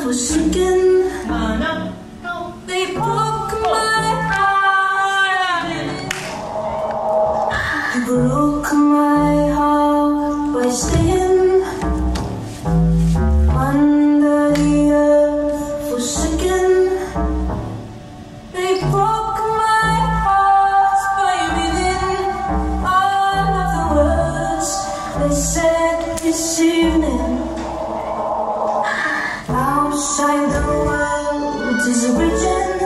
forsaken. They broke my heart. You broke my heart by staying under the earth, forsaken. They broke my heart by reading all of the words they said this evening. Outside the world is a region